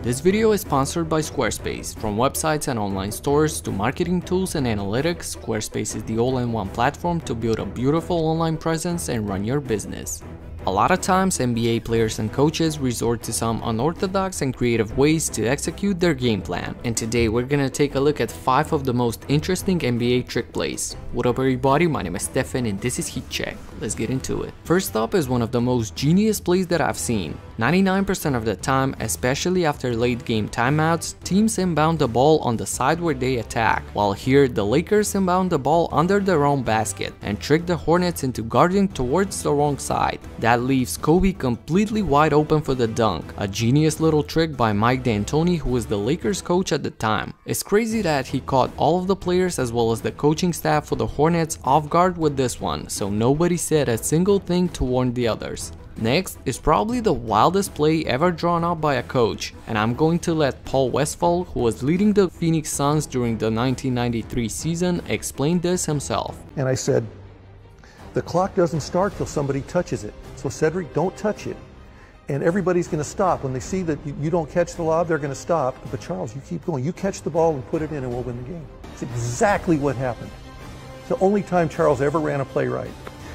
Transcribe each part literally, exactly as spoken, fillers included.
This video is sponsored by Squarespace. From websites and online stores to marketing tools and analytics, Squarespace is the all-in-one platform to build a beautiful online presence and run your business. A lot of times, N B A players and coaches resort to some unorthodox and creative ways to execute their game plan. And today we're gonna take a look at five of the most interesting N B A trick plays. What up everybody, my name is Stefan and this is Heat Check. Let's get into it. First up is one of the most genius plays that I've seen. ninety-nine percent of the time, especially after late game timeouts, teams inbound the ball on the side where they attack, while here the Lakers inbound the ball under their own basket and trick the Hornets into guarding towards the wrong side. That leaves Kobe completely wide open for the dunk, a genius little trick by Mike D'Antoni, who was the Lakers coach at the time. It's crazy that he caught all of the players as well as the coaching staff for the Hornets off guard with this one, so nobody said a single thing to warn the others. Next is probably the wildest play ever drawn up by a coach, and I'm going to let Paul Westphal, who was leading the Phoenix Suns during the nineteen ninety-three season, explain this himself. And I said, the clock doesn't start till somebody touches it. So Cedric, don't touch it. And everybody's going to stop. When they see that you, you don't catch the lob, they're going to stop. But Charles, you keep going. You catch the ball and put it in and we'll win the game. It's exactly what happened. It's the only time Charles ever ran a play right.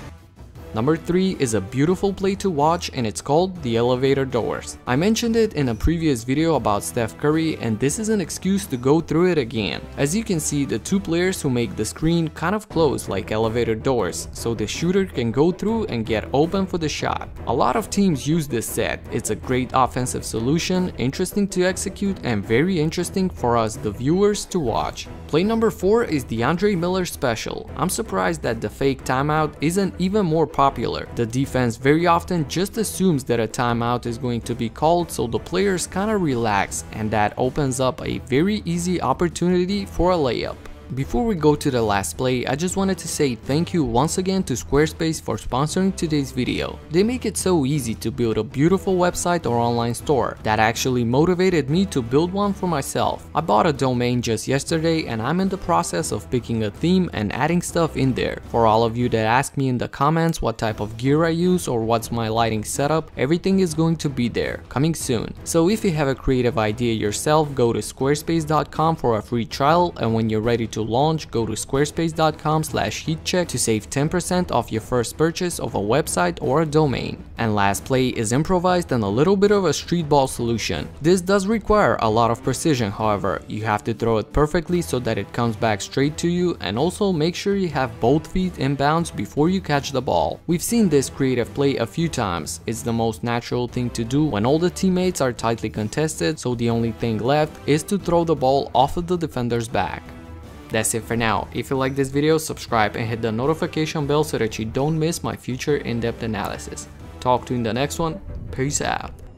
Number three is a beautiful play to watch, and it's called the elevator doors. I mentioned it in a previous video about Steph Curry, and this is an excuse to go through it again. As you can see, the two players who make the screen kind of close like elevator doors, so the shooter can go through and get open for the shot. A lot of teams use this set. It's a great offensive solution, interesting to execute, and very interesting for us the viewers to watch. Play number four is the Andre Miller special. I'm surprised that the fake timeout isn't even more popular. Popular. The defense very often just assumes that a timeout is going to be called, so the players kind of relax, and that opens up a very easy opportunity for a layup. Before we go to the last play, I just wanted to say thank you once again to Squarespace for sponsoring today's video. They make it so easy to build a beautiful website or online store. That actually motivated me to build one for myself. I bought a domain just yesterday and I'm in the process of picking a theme and adding stuff in there. For all of you that ask me in the comments what type of gear I use or what's my lighting setup, everything is going to be there, coming soon. So if you have a creative idea yourself, go to squarespace dot com for a free trial, and when you're ready to launch, go to squarespace dot com slash heatcheck to save ten percent off your first purchase of a website or a domain. And last play is improvised and a little bit of a street ball solution. This does require a lot of precision, however. You have to throw it perfectly so that it comes back straight to you, and also make sure you have both feet inbounds before you catch the ball. We've seen this creative play a few times. It's the most natural thing to do when all the teammates are tightly contested, so the only thing left is to throw the ball off of the defender's back. That's it for now. If you like this video, subscribe and hit the notification bell so that you don't miss my future in-depth analysis. Talk to you in the next one. Peace out.